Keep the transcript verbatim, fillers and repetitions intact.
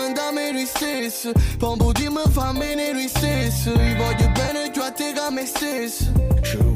andare noi stesso, poi un po' di me fa bene noi stesso. Io voglio bene più a te che a me stesso.